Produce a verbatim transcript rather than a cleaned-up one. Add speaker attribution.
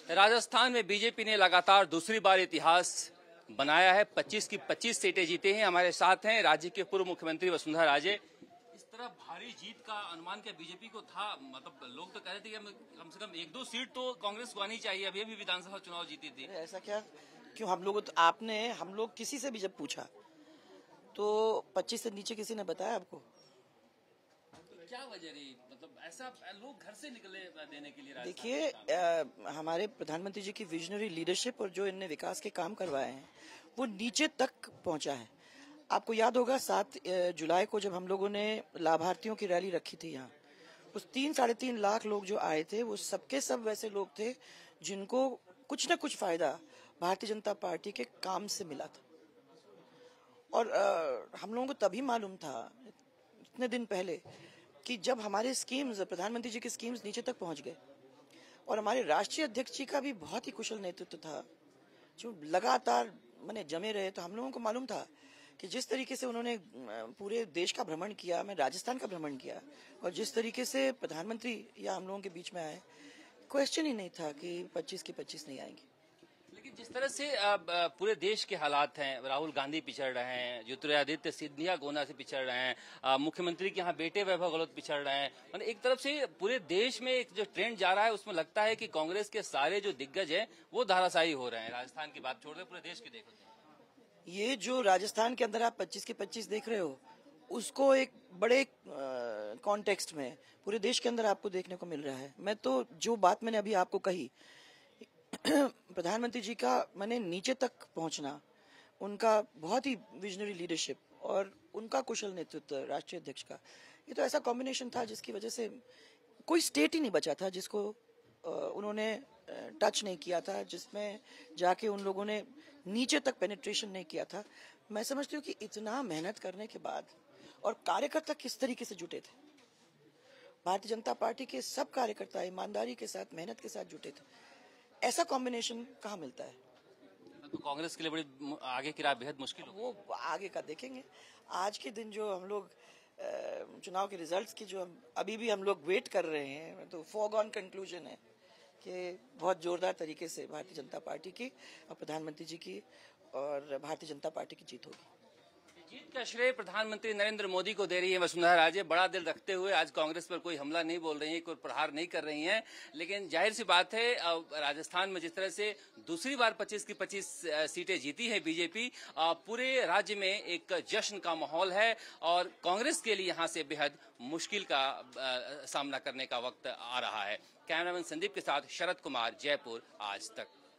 Speaker 1: राजस्थान में बीजेपी ने लगातार दूसरी बार इतिहास बनाया है। पच्चीस की पच्चीस सीटें जीते हैं। हमारे साथ हैं राज्य के पूर्व मुख्यमंत्री वसुंधरा राजे। इस तरह भारी जीत का अनुमान क्या बीजेपी को था? मतलब लोग तो कह रहे थे कि कम से कम एक दो सीट तो कांग्रेस को आनी चाहिए। अभी अभी विधानसभा चुनाव जीती थी।
Speaker 2: ऐसा क्या क्यों? हम लोग तो आपने हम लोग किसी से भी जब पूछा तो पच्चीस से नीचे किसी ने बताया आपको?
Speaker 1: क्या वजह रही? मतलब ऐसा लोग घर से निकले देने के लिए?
Speaker 2: देखिए, हमारे प्रधानमंत्री जी की विजनरी लीडरशिप और जो इनने विकास के काम करवाए हैं वो नीचे तक पहुंचा है। आपको याद होगा सात जुलाई को जब हम लोगों ने लाभार्थियों की रैली रखी थी यहाँ, उस तीन साढ़े तीन लाख लोग जो आए थे वो सबके सब वैसे लोग थे जिनको कुछ न कुछ फायदा भारतीय जनता पार्टी के काम से मिला था। और आ, हम लोगों को तभी मालूम था इतने दिन पहले कि जब हमारे स्कीम्स, प्रधानमंत्री जी की स्कीम्स नीचे तक पहुंच गए और हमारे राष्ट्रीय अध्यक्ष जी का भी बहुत ही कुशल नेतृत्व था जो लगातार मैंने जमे रहे, तो हम लोगों को मालूम था कि जिस तरीके से उन्होंने पूरे देश का भ्रमण किया, मैं राजस्थान का भ्रमण किया, और जिस तरीके से प्रधानमंत्री या हम लोगों के बीच में आए, क्वेश्चन ही नहीं था कि पच्चीस की पच्चीस नहीं आएंगे।
Speaker 1: लेकिन जिस तरह से पूरे देश के हालात हैं, राहुल गांधी पिछड़ रहे हैं, ज्योतिरादित्य सिंधिया गोंडा से पिछड़ रहे हैं, मुख्यमंत्री के यहाँ बेटे वैभव गहलोत पिछड़ रहे हैं, मतलब एक तरफ से पूरे देश में एक जो ट्रेंड जा रहा है उसमें लगता है कि कांग्रेस के सारे जो दिग्गज हैं वो धाराशायी हो रहे हैं। राजस्थान की बात छोड़ दे, पूरे देश की देखो।
Speaker 2: ये जो राजस्थान के अंदर आप पच्चीस के पच्चीस देख रहे हो उसको एक बड़े कॉन्टेक्स्ट में पूरे देश के अंदर आपको देखने को मिल रहा है। मैं तो जो बात मैंने अभी आपको कही, प्रधानमंत्री जी का मैंने नीचे तक पहुंचना, उनका बहुत ही विजनरी लीडरशिप और उनका कुशल नेतृत्व राष्ट्रीय अध्यक्ष का, ये तो ऐसा कॉम्बिनेशन था जिसकी वजह से कोई स्टेट ही नहीं बचा था जिसको उन्होंने टच नहीं किया था, जिसमें जाके उन लोगों ने नीचे तक पेनिट्रेशन नहीं किया था। मैं समझती हूँ कि इतना मेहनत करने के बाद और कार्यकर्ता किस तरीके से जुटे थे, भारतीय जनता पार्टी के सब कार्यकर्ता ईमानदारी के साथ, मेहनत के साथ जुटे थे, ऐसा कॉम्बिनेशन कहाँ मिलता है?
Speaker 1: तो कांग्रेस के लिए बड़ी आगे की राह बेहद मुश्किल हो।
Speaker 2: वो आगे का देखेंगे। आज के दिन जो हम लोग चुनाव के रिजल्ट्स की जो हम अभी भी हम लोग वेट कर रहे हैं, तो फॉरगॉन कंक्लूजन है कि बहुत जोरदार तरीके से भारतीय जनता पार्टी की और प्रधानमंत्री जी की और भारतीय जनता पार्टी की जीत होगी।
Speaker 1: जीत का श्रेय प्रधानमंत्री नरेंद्र मोदी को दे रही है वसुंधरा राजे। बड़ा दिल रखते हुए आज कांग्रेस पर कोई हमला नहीं बोल रही है, कोई प्रहार नहीं कर रही हैं, लेकिन जाहिर सी बात है राजस्थान में जिस तरह से दूसरी बार पच्चीस की पच्चीस सीटें जीती है बीजेपी, पूरे राज्य में एक जश्न का माहौल है और कांग्रेस के लिए यहां से बेहद मुश्किल का सामना करने का वक्त आ रहा है। कैमरामैन संदीप के साथ शरद कुमार, जयपुर, आज तक।